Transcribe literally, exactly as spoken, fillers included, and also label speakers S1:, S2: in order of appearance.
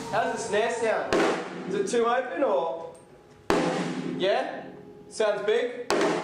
S1: How's the snare sound? Is it too open or? Yeah? Sounds big?